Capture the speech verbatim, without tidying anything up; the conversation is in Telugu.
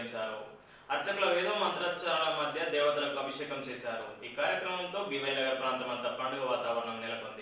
నిర్వహించారు. అర్చకుల వేద మంత్రోచ్చారణల మధ్య దేవతలకు అభిషేకం చేశారు. ఈ కార్యక్రమంతో బీవై నగర్ ప్రాంతం అంతా పండుగ వాతావరణం నెలకొంది.